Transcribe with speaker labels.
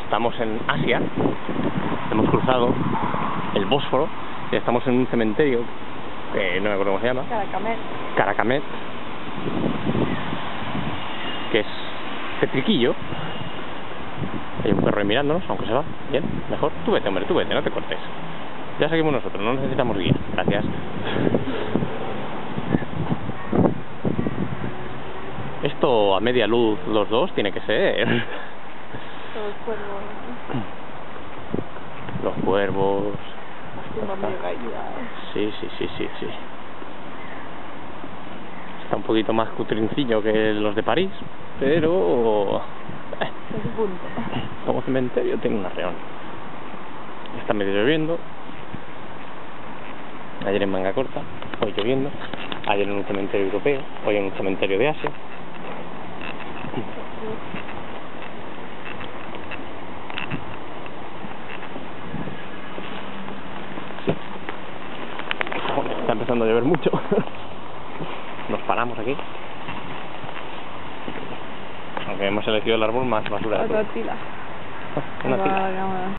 Speaker 1: Estamos en Asia, hemos cruzado el Bósforo y estamos en un cementerio que no me acuerdo cómo se llama. Caracamet, que es Petriquillo. Hay un perro ahí mirándonos, aunque se va. Bien, mejor. Tú vete, hombre, tú vete, no te cortes. Ya seguimos nosotros, no necesitamos guía. Gracias. Esto a media luz, los dos, tiene que ser.
Speaker 2: Los cuervos.
Speaker 1: Los cuervos. Sí. Está un poquito más cutrincillo que los de París, pero como cementerio tiene un arreón. Está medio lloviendo. Ayer en manga corta, hoy lloviendo. Ayer en un cementerio europeo, hoy en un cementerio de Asia. Está empezando a llover mucho. Nos paramos aquí. Aunque hemos elegido el árbol más basura de todo.
Speaker 2: Otra tila.
Speaker 1: Una tila.